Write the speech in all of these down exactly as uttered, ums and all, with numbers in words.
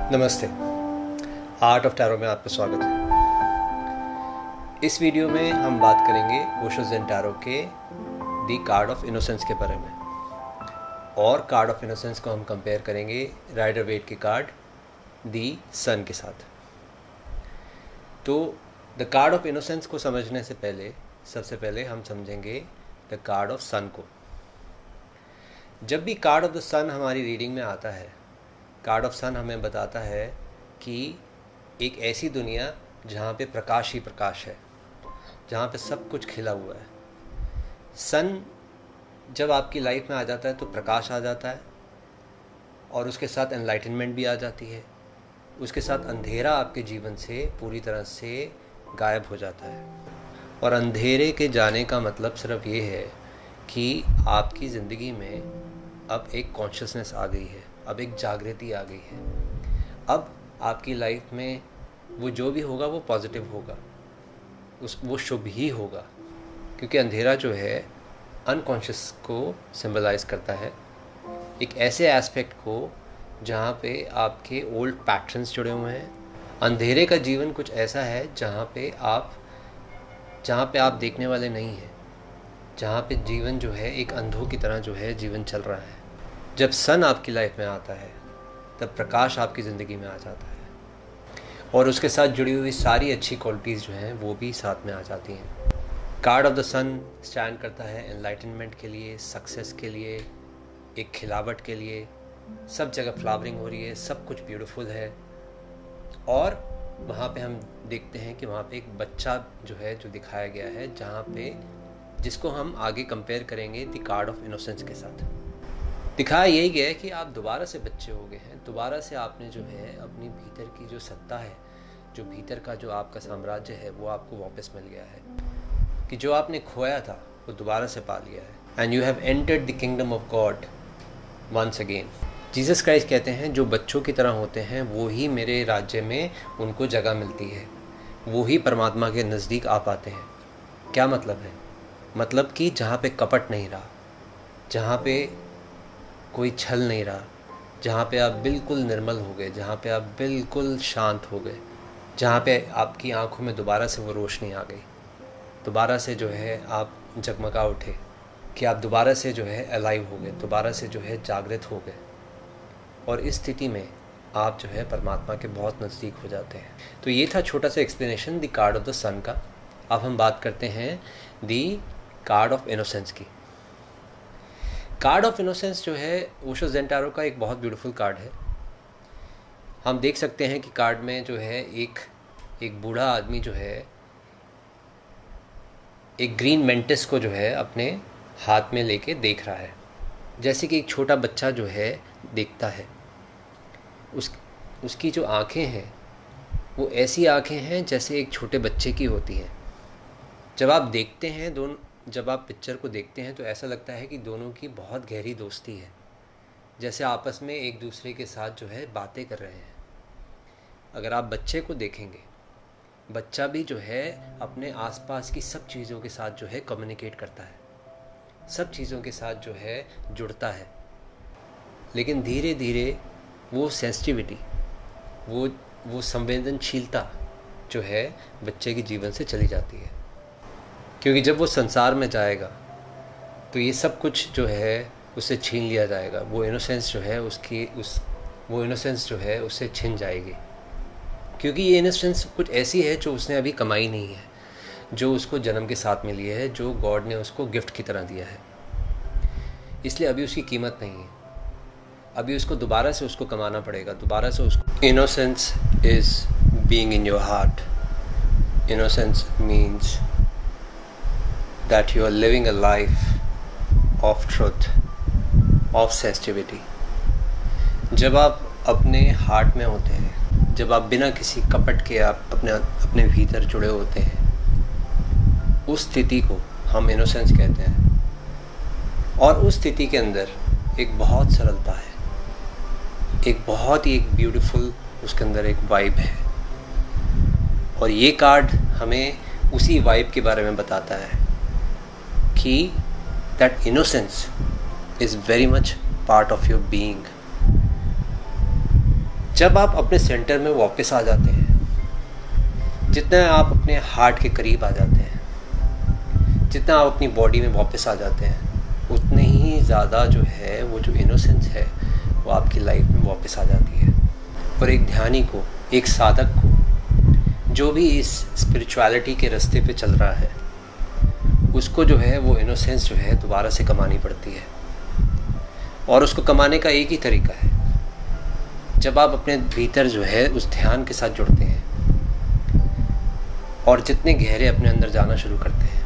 नमस्ते, art of tarot में आपका स्वागत है। इस वीडियो में हम बात करेंगे ओशो ज़ेन टैरो के दी कार्ड ऑफ इनोसेंस के बारे में, और कार्ड ऑफ इनोसेंस को हम कंपेयर करेंगे राइडर वेट के कार्ड दी सन के साथ। तो द कार्ड ऑफ इनोसेंस को समझने से पहले सबसे पहले हम समझेंगे द कार्ड ऑफ सन को। जब भी कार्ड ऑफ द सन हमारी रीडिंग में आता है, कार्ड ऑफ सन हमें बताता है कि एक ऐसी दुनिया जहाँ पे प्रकाश ही प्रकाश है, जहाँ पे सब कुछ खिला हुआ है। सन जब आपकी लाइफ में आ जाता है तो प्रकाश आ जाता है, और उसके साथ एनलाइटनमेंट भी आ जाती है। उसके साथ अंधेरा आपके जीवन से पूरी तरह से गायब हो जाता है। और अंधेरे के जाने का मतलब सिर्फ ये है कि आपकी ज़िंदगी में अब एक कॉन्शियसनेस आ गई है, अब एक जागृति आ गई है। अब आपकी लाइफ में वो जो भी होगा वो पॉजिटिव होगा, उस वो शुभ ही होगा, क्योंकि अंधेरा जो है अनकॉन्शियस को सिंबलाइज करता है, एक ऐसे एस्पेक्ट को जहाँ पे आपके ओल्ड पैटर्न्स जुड़े हुए हैं। अंधेरे का जीवन कुछ ऐसा है जहाँ पे आप जहाँ पे आप देखने वाले नहीं हैं, जहाँ पे जीवन जो है एक अंधों की तरह जो है जीवन चल रहा है। जब सन आपकी लाइफ में आता है तब प्रकाश आपकी ज़िंदगी में आ जाता है, और उसके साथ जुड़ी हुई सारी अच्छी क्वालिटीज़ जो हैं वो भी साथ में आ जाती हैं। Card of the sun stand करता है एनलाइटनमेंट के लिए, सक्सेस के लिए, एक खिलावट के लिए। सब जगह फ्लावरिंग हो रही है, सब कुछ ब्यूटीफुल है। और वहाँ पे हम देखते हैं कि वहाँ पे एक बच्चा जो है जो दिखाया गया है, जहाँ पे जिसको हम आगे कंपेयर करेंगे द कार्ड ऑफ इनोसेंस के साथ। दिखाया यही गया है कि आप दोबारा से बच्चे हो गए हैं, दोबारा से आपने जो है अपनी भीतर की जो सत्ता है, जो भीतर का जो आपका साम्राज्य है, वो आपको वापस मिल गया है, कि जो आपने खोया था वो दोबारा से पा लिया है। And you have entered the kingdom of God once again. Jesus Christ कहते हैं जो बच्चों की तरह होते हैं वो ही मेरे राज्य में उनको जगह मिलती है, वो ही परमात्मा के नज़दीक आ पाते हैं। क्या मतलब है? मतलब कि जहाँ पे कपट नहीं रहा, जहाँ पे कोई छल नहीं रहा, जहाँ पे आप बिल्कुल निर्मल हो गए, जहाँ पे आप बिल्कुल शांत हो गए, जहाँ पे आपकी आंखों में दोबारा से वो रोशनी आ गई, दोबारा से जो है आप जगमगा उठे, कि आप दोबारा से जो है अलाइव हो गए, दोबारा से जो है जागृत हो गए। और इस स्थिति में आप जो है परमात्मा के बहुत नज़दीक हो जाते हैं। तो ये था छोटा सा explanation the card of the sun का। अब हम बात करते हैं द कार्ड ऑफ इनोसेंस की। कार्ड ऑफ इनोसेंस जो है ओशो ज़ेन टैरो का एक बहुत ब्यूटीफुल कार्ड है। हम देख सकते हैं कि कार्ड में जो है एक एक बूढ़ा आदमी जो है एक ग्रीन मेंटिस को जो है अपने हाथ में लेके देख रहा है, जैसे कि एक छोटा बच्चा जो है देखता है। उस उसकी जो आँखें हैं वो ऐसी आँखें हैं जैसे एक छोटे बच्चे की होती हैं। जब आप देखते हैं दोनों जब आप पिक्चर को देखते हैं तो ऐसा लगता है कि दोनों की बहुत गहरी दोस्ती है, जैसे आपस में एक दूसरे के साथ जो है बातें कर रहे हैं। अगर आप बच्चे को देखेंगे, बच्चा भी जो है अपने आसपास की सब चीज़ों के साथ जो है कम्युनिकेट करता है, सब चीज़ों के साथ जो है जुड़ता है, लेकिन धीरे धीरे वो सेंसिटिविटी, वो वो संवेदनशीलता जो है बच्चे के जीवन से चली जाती है। क्योंकि जब वो संसार में जाएगा तो ये सब कुछ जो है उससे छीन लिया जाएगा। वो इनोसेंस जो है उसकी उस वो इनोसेंस जो है उससे छिन जाएगी, क्योंकि ये इनोसेंस कुछ ऐसी है जो उसने अभी कमाई नहीं है, जो उसको जन्म के साथ मिली है, जो गॉड ने उसको गिफ्ट की तरह दिया है। इसलिए अभी उसकी कीमत नहीं है, अभी उसको दोबारा से उसको कमाना पड़ेगा, दोबारा से उसको। Innocence is being in your heart. Innocence means that you are living a life of truth, of sensitivity। जब आप अपने हार्ट में होते हैं, जब आप बिना किसी कपट के आप अपने अपने भीतर जुड़े होते हैं, उस स्थिति को हम इनोसेंस कहते हैं। और उस स्थिति के अंदर एक बहुत सरलता है, एक बहुत ही एक ब्यूटीफुल उसके अंदर एक वाइब है। और ये कार्ड हमें उसी वाइब के बारे में बताता है कि that innocence is very much part of your being। जब आप अपने सेंटर में वापस आ जाते हैं, जितना आप अपने हार्ट के करीब आ जाते हैं, जितना आप अपनी बॉडी में वापस आ जाते हैं, उतने ही ज़्यादा जो है वो जो इनोसेंस है वो आपकी लाइफ में वापस आ जाती है। और एक ध्यानी को, एक साधक को, जो भी इस स्पिरिचुअलिटी के रास्ते पे चल रहा है, उसको जो है वो इनोसेंस जो है दोबारा से कमानी पड़ती है। और उसको कमाने का एक ही तरीका है, जब आप अपने भीतर जो है उस ध्यान के साथ जुड़ते हैं और जितने गहरे अपने अंदर जाना शुरू करते हैं,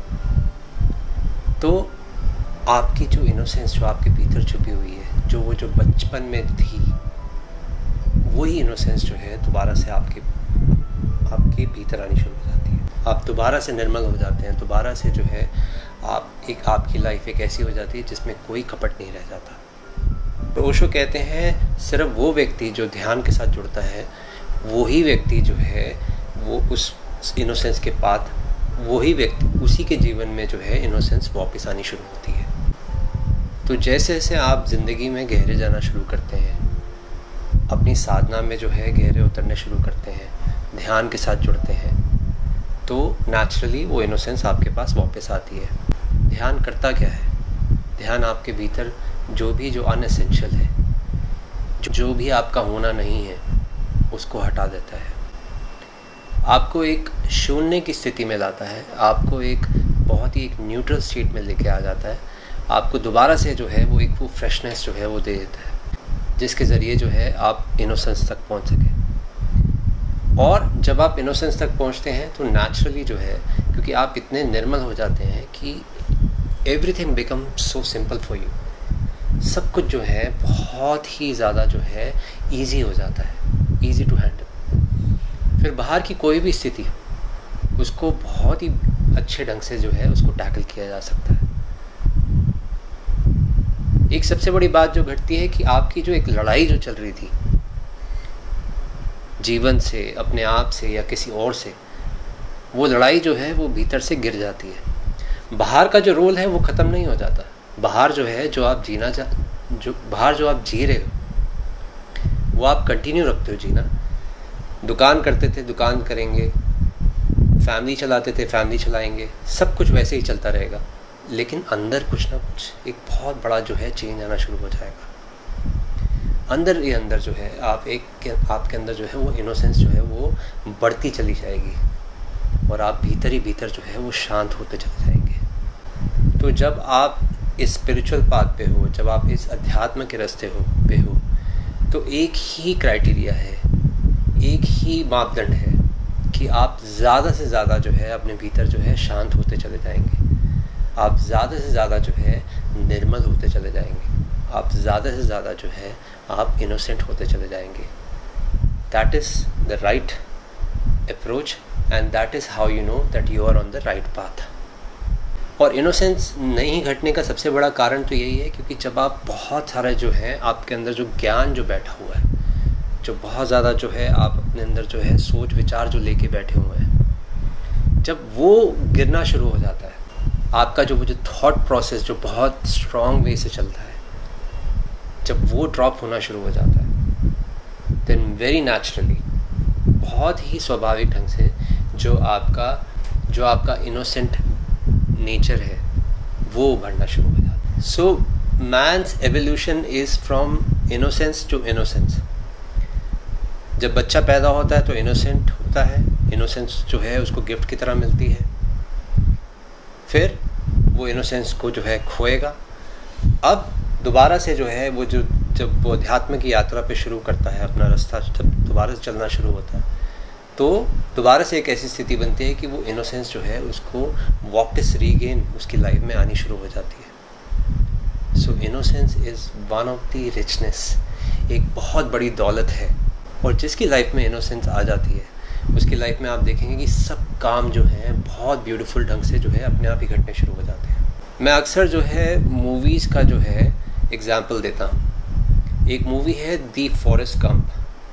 तो आपकी जो इनोसेंस जो आपके भीतर छुपी हुई है, जो वो जो बचपन में थी, वही इनोसेंस जो है दोबारा से आपके आपके भीतर आनी शुरू हो जाती है। आप दोबारा से निर्मल हो जाते हैं, दोबारा से जो है आप एक आपकी लाइफ एक ऐसी हो जाती है जिसमें कोई कपट नहीं रह जाता। तो ओशो कहते हैं सिर्फ वो व्यक्ति जो ध्यान के साथ जुड़ता है, वही व्यक्ति जो है वो उस इनोसेंस के बाद, वही व्यक्ति उसी के जीवन में जो है इनोसेंस वापस आनी शुरू होती है। तो जैसे जैसे आप ज़िंदगी में गहरे जाना शुरू करते हैं, अपनी साधना में जो है गहरे उतरने शुरू करते हैं, ध्यान के साथ जुड़ते हैं, तो नेचुरली वो इनोसेंस आपके पास वापस आती है। ध्यान करता क्या है? ध्यान आपके भीतर जो भी जो अनएसेंशियल है, जो भी आपका होना नहीं है, उसको हटा देता है, आपको एक शून्य की स्थिति में लाता है, आपको एक बहुत ही एक न्यूट्रल स्टेट में लेके आ जाता है, आपको दोबारा से जो है वो एक वो फ्रेशनेस जो है वो दे देता है, जिसके ज़रिए जो है आप इनोसेंस तक पहुंच सकें। और जब आप इनोसेंस तक पहुंचते हैं तो नेचुरली जो है, क्योंकि आप इतने निर्मल हो जाते हैं कि everything become so simple for you, सब कुछ जो है बहुत ही ज़्यादा जो है ईजी हो जाता है, ईजी टू हैंडल। फिर बाहर की कोई भी स्थिति, उसको बहुत ही अच्छे ढंग से जो है उसको टैकल किया जा सकता है। एक सबसे बड़ी बात जो घटती है कि आपकी जो एक लड़ाई जो चल रही थी जीवन से, अपने आप से या किसी और से, वो लड़ाई जो है वो भीतर से गिर जाती है। बाहर का जो रोल है वो ख़त्म नहीं हो जाता। बाहर जो है जो आप जीना चाह जो बाहर जो आप जी रहे हो वो आप कंटिन्यू रखते हो जीना। दुकान करते थे दुकान करेंगे, फैमिली चलाते थे फैमिली चलाएंगे, सब कुछ वैसे ही चलता रहेगा, लेकिन अंदर कुछ ना कुछ एक बहुत बड़ा जो है चेंज आना शुरू हो जाएगा। अंदर ही अंदर जो है आप एक आपके अंदर जो है वो इनोसेंस जो है वो बढ़ती चली जाएगी और आप भीतर ही भीतर जो है वो शांत होते चले जाएंगे। तो जब आप इस स्पिरिचुअल पाथ पे हो, जब आप इस अध्यात्म के रास्ते हो पे हो, तो एक ही क्राइटेरिया है, एक ही मापदंड है कि आप ज़्यादा से ज़्यादा जो है अपने भीतर जो है शांत होते चले जाएंगे, आप ज़्यादा से ज़्यादा जो है निर्मल होते चले जाएंगे, आप ज़्यादा से ज़्यादा जो है आप इनोसेंट होते चले जाएंगे। That is the right approach and that is how you know that you are on the right path. और इनोसेंस नहीं घटने का सबसे बड़ा कारण तो यही है क्योंकि जब आप बहुत सारा जो है आपके अंदर जो ज्ञान जो बैठा हुआ है, जो बहुत ज़्यादा जो है आप अपने अंदर जो है सोच विचार जो लेके बैठे हुए हैं, जब वो गिरना शुरू हो जाता है, आपका जो वो जो थॉट प्रोसेस जो बहुत स्ट्रॉन्ग वे से चलता है, जब वो ड्रॉप होना शुरू हो जाता है, देन वेरी नेचुरली, बहुत ही स्वाभाविक ढंग से जो आपका जो आपका इनोसेंट नेचर है वो उभरना शुरू हो जाता है। So man's evolution is from innocence to innocence. जब बच्चा पैदा होता है तो इनोसेंट होता है, इनोसेंस जो है उसको गिफ्ट की तरह मिलती है, फिर वो इनोसेंस को जो है खोएगा। अब दोबारा से जो है वो जो जब वो अध्यात्म की यात्रा पे शुरू करता है अपना रास्ता, जब दोबारा से चलना शुरू होता है, तो दोबारा से एक ऐसी स्थिति बनती है कि वो इनोसेंस जो है उसको वापस रीगेन उसकी लाइफ में आनी शुरू हो जाती है। So innocence is one of the richness, एक बहुत बड़ी दौलत है। और जिसकी लाइफ में इनोसेंस आ जाती है उसकी लाइफ में आप देखेंगे कि सब काम जो हैं बहुत ब्यूटीफुल ढंग से जो है अपने आप ही घटने शुरू हो जाते हैं। मैं अक्सर जो है मूवीज़ का जो है एग्जाम्पल देता हूँ। एक मूवी है दी फॉरेस्ट गंप,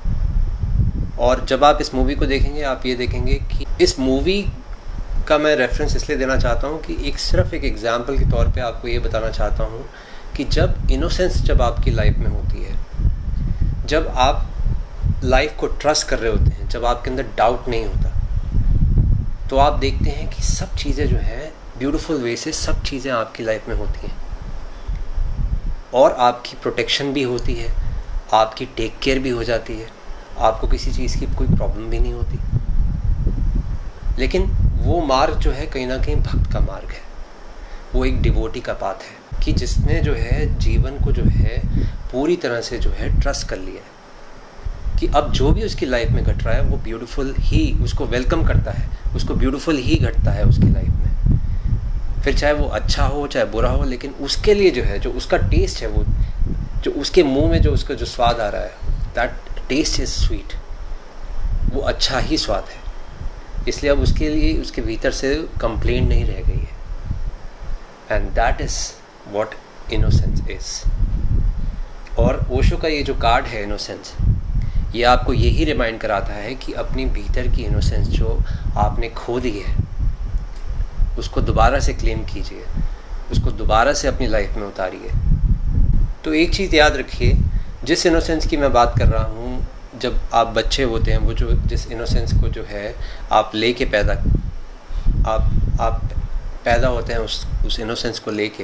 और जब आप इस मूवी को देखेंगे आप ये देखेंगे कि इस मूवी का मैं रेफरेंस इसलिए देना चाहता हूँ कि एक सिर्फ एक एग्जाम्पल के तौर पे आपको ये बताना चाहता हूँ कि जब इनोसेंस जब आपकी लाइफ में होती है, जब आप लाइफ को ट्रस्ट कर रहे होते हैं, जब आपके अंदर डाउट नहीं होता, तो आप देखते हैं कि सब चीज़ें जो हैं ब्यूटीफुल वे से सब चीज़ें आपकी लाइफ में होती हैं और आपकी प्रोटेक्शन भी होती है, आपकी टेक केयर भी हो जाती है, आपको किसी चीज़ की कोई प्रॉब्लम भी नहीं होती। लेकिन वो मार्ग जो है कहीं ना कहीं भक्त का मार्ग है, वो एक डिवोटी का पाथ है कि जिसने जो है जीवन को जो है पूरी तरह से जो है ट्रस्ट कर लिया है कि अब जो भी उसकी लाइफ में घट रहा है वो ब्यूटीफुल ही उसको वेलकम करता है, उसको ब्यूटीफुल ही घटता है उसकी लाइफ में, फिर चाहे वो अच्छा हो चाहे बुरा हो, लेकिन उसके लिए जो है जो उसका टेस्ट है, वो जो उसके मुंह में जो उसका जो स्वाद आ रहा है, दैट टेस्ट इज़ स्वीट, वो अच्छा ही स्वाद है। इसलिए अब उसके लिए उसके भीतर से कंप्लेंट नहीं रह गई है। And that is what innocence is. और ओशो का ये जो कार्ड है इनोसेंस, ये आपको यही रिमाइंड कराता है कि अपनी भीतर की इनोसेंस जो आपने खो दी है उसको दोबारा से क्लेम कीजिए, उसको दोबारा से अपनी लाइफ में उतारिए। तो एक चीज़ याद रखिए, जिस इनोसेंस की मैं बात कर रहा हूँ, जब आप बच्चे होते हैं, वो जो जिस इनोसेंस को जो है आप लेके पैदा आप आप पैदा होते हैं, उस उस इनोसेंस को लेके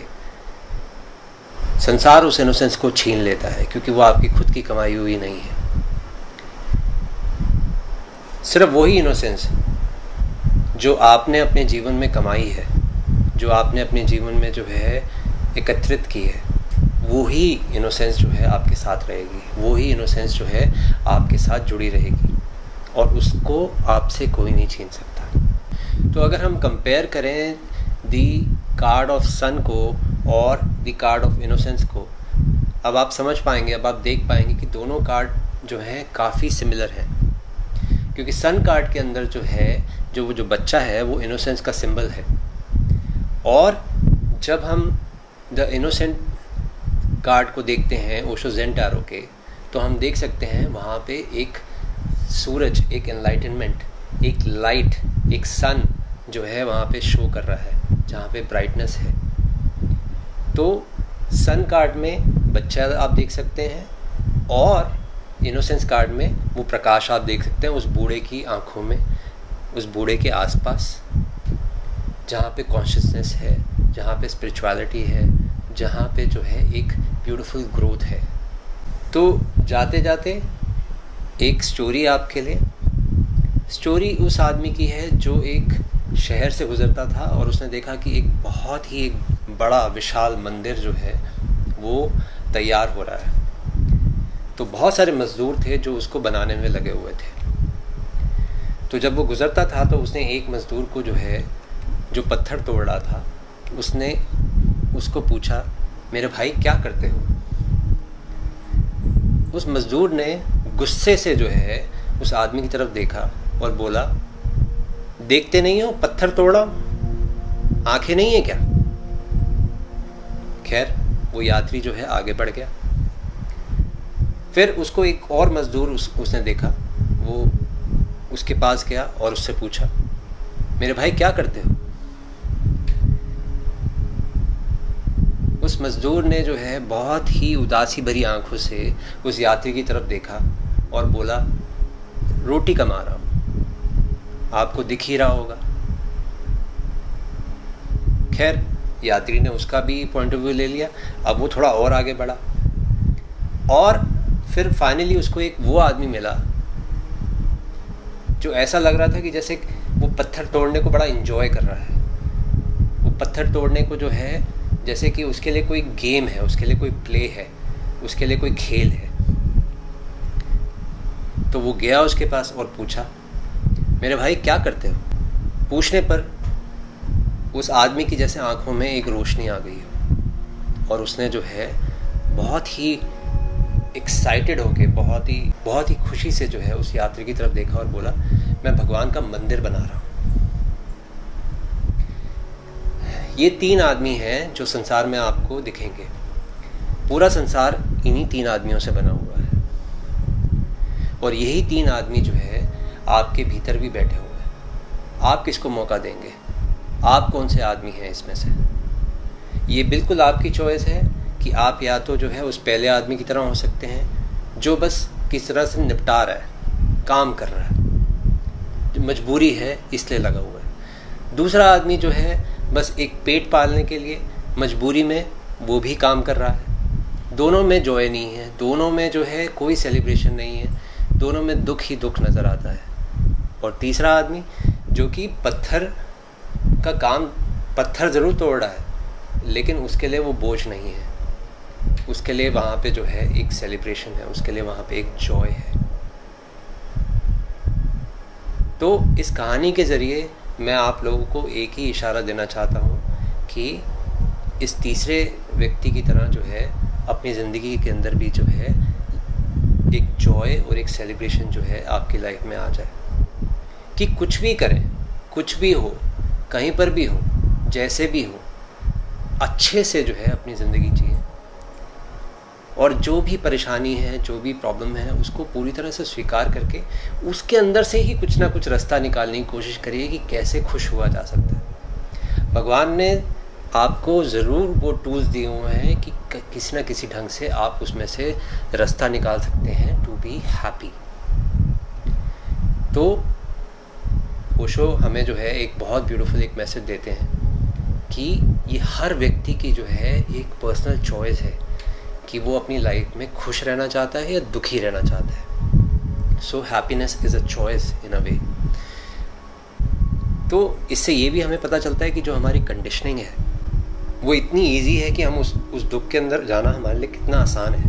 संसार उस इनोसेंस को छीन लेता है, क्योंकि वो आपकी खुद की कमाई हुई नहीं है। सिर्फ वही इनोसेंस जो आपने अपने जीवन में कमाई है, जो आपने अपने जीवन में जो है एकत्रित की है, वो ही इनोसेंस जो है आपके साथ रहेगी, वो ही इनोसेंस जो है आपके साथ जुड़ी रहेगी और उसको आपसे कोई नहीं छीन सकता। तो अगर हम कंपेयर करें दी कार्ड ऑफ सन को और दी कार्ड ऑफ इनोसेंस को, अब आप समझ पाएंगे, अब आप देख पाएंगे कि दोनों कार्ड जो हैं काफ़ी सिमिलर हैं। क्योंकि सन कार्ड के अंदर जो है जो वो जो बच्चा है वो इनोसेंस का सिंबल है, और जब हम द इनोसेंट कार्ड को देखते हैं ओशो ज़ेन टैरो के, तो हम देख सकते हैं वहाँ पे एक सूरज, एक एनलाइटनमेंट, एक लाइट, एक सन जो है वहाँ पे शो कर रहा है, जहाँ पे ब्राइटनेस है। तो सन कार्ड में बच्चा आप देख सकते हैं और इनोसेंस कार्ड में वो प्रकाश आप देख सकते हैं उस बूढ़े की आंखों में, उस बूढ़े के आसपास, जहाँ पे कॉन्शियसनेस है, जहाँ पे स्पिरिचुअलिटी है, जहाँ पे जो है एक ब्यूटीफुल ग्रोथ है। तो जाते जाते एक स्टोरी आपके लिए, स्टोरी उस आदमी की है जो एक शहर से गुजरता था और उसने देखा कि एक बहुत ही एक बड़ा विशाल मंदिर जो है वो तैयार हो रहा है। तो बहुत सारे मज़दूर थे जो उसको बनाने में लगे हुए थे। तो जब वो गुजरता था तो उसने एक मज़दूर को जो है जो पत्थर तोड़ रहा था, उसने उसको पूछा, मेरे भाई क्या करते हो? उस मज़दूर ने गुस्से से जो है उस आदमी की तरफ देखा और बोला, देखते नहीं हो पत्थर तोड़ा, आंखें नहीं है क्या? खैर वो यात्री जो है आगे बढ़ गया। फिर उसको एक और मज़दूर उस, उसने देखा, वो उसके पास गया और उससे पूछा, मेरे भाई क्या करते हो? उस मज़दूर ने जो है बहुत ही उदासी भरी आंखों से उस यात्री की तरफ देखा और बोला, रोटी कमा रहा हूँ, आपको दिख ही रहा होगा। खैर यात्री ने उसका भी पॉइंट ऑफ व्यू ले लिया। अब वो थोड़ा और आगे बढ़ा और फिर फाइनली उसको एक वो आदमी मिला जो ऐसा लग रहा था कि जैसे वो पत्थर तोड़ने को बड़ा एंजॉय कर रहा है। वो पत्थर तोड़ने को जो है जैसे कि उसके लिए कोई गेम है, उसके लिए कोई प्ले है, उसके लिए कोई खेल है। तो वो गया उसके पास और पूछा, मेरे भाई क्या करते हो? पूछने पर उस आदमी की जैसे आंखों में एक रोशनी आ गई हो और उसने जो है बहुत ही एक्साइटेड होके, बहुत ही बहुत ही खुशी से जो है उस यात्री की तरफ देखा और बोला, मैं भगवान का मंदिर बना रहा हूँ। ये तीन आदमी हैं जो संसार में आपको दिखेंगे। पूरा संसार इन्हीं तीन आदमियों से बना हुआ है और यही तीन आदमी जो है आपके भीतर भी बैठे हुए हैं। आप किसको मौका देंगे? आप कौन से आदमी हैं इसमें से? ये बिल्कुल आपकी चॉइस है कि आप या तो जो है उस पहले आदमी की तरह हो सकते हैं जो बस किस तरह से निपटा रहा है, काम कर रहा है, मजबूरी है इसलिए लगा हुआ है। दूसरा आदमी जो है बस एक पेट पालने के लिए मजबूरी में वो भी काम कर रहा है। दोनों में जॉय नहीं है, दोनों में जो है कोई सेलिब्रेशन नहीं है, दोनों में दुख ही दुख नज़र आता है। और तीसरा आदमी जो कि पत्थर का काम, पत्थर ज़रूर तोड़ रहा है लेकिन उसके लिए वो बोझ नहीं है, उसके लिए वहाँ पे जो है एक सेलिब्रेशन है, उसके लिए वहाँ पे एक जॉय है। तो इस कहानी के ज़रिए मैं आप लोगों को एक ही इशारा देना चाहता हूँ कि इस तीसरे व्यक्ति की तरह जो है अपनी ज़िंदगी के अंदर भी जो है एक जॉय और एक सेलिब्रेशन जो है आपकी लाइफ में आ जाए। कि कुछ भी करें, कुछ भी हो, कहीं पर भी हो, जैसे भी हो, अच्छे से जो है अपनी ज़िंदगी जिए और जो भी परेशानी है, जो भी प्रॉब्लम है, उसको पूरी तरह से स्वीकार करके उसके अंदर से ही कुछ ना कुछ रास्ता निकालने की कोशिश करिए कि कैसे खुश हुआ जा सकता है। भगवान ने आपको ज़रूर वो टूल्स दिए हुए हैं कि किसी न किसी ढंग से आप उसमें से रास्ता निकाल सकते हैं टू बी हैप्पी। तो ओशो हमें जो है एक बहुत ब्यूटीफुल एक मैसेज देते हैं कि ये हर व्यक्ति की जो है एक पर्सनल चॉइस है कि वो अपनी लाइफ में खुश रहना चाहता है या दुखी रहना चाहता है। So happiness is a choice in a way. तो इससे ये भी हमें पता चलता है कि जो हमारी कंडीशनिंग है वो इतनी इजी है कि हम उस उस दुख के अंदर जाना हमारे लिए कितना आसान है।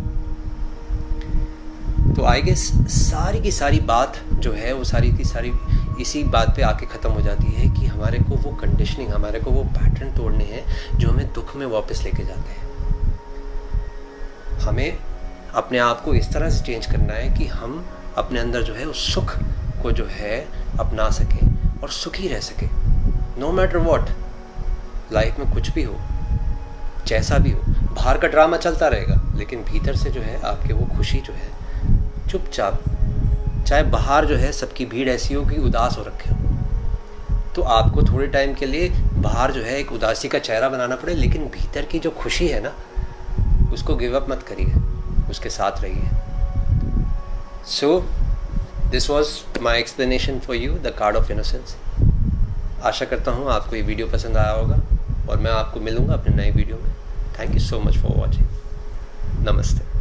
तो आई गेस सारी की सारी बात जो है वो सारी की सारी इसी बात पे आके ख़त्म हो जाती है कि हमारे को वो कंडीशनिंग, हमारे को वो पैटर्न तोड़ने हैं जो हमें दुख में वापस लेके जाते हैं। हमें अपने आप को इस तरह से चेंज करना है कि हम अपने अंदर जो है उस सुख को जो है अपना सकें और सुखी रह सकें। नो मैटर व्हाट, लाइफ में कुछ भी हो, जैसा भी हो, बाहर का ड्रामा चलता रहेगा लेकिन भीतर से जो है आपके वो खुशी जो है चुपचाप, चाहे बाहर जो है सबकी भीड़ ऐसी हो कि उदास हो रखे हो, तो आपको थोड़े टाइम के लिए बाहर जो है एक उदासी का चेहरा बनाना पड़े, लेकिन भीतर की जो खुशी है ना उसको गिव अप मत करिए, उसके साथ रहिए। So this was my explanation for you, the card of innocence. आशा करता हूँ आपको ये वीडियो पसंद आया होगा और मैं आपको मिलूँगा अपने नए वीडियो में। Thank you so much for watching. नमस्ते।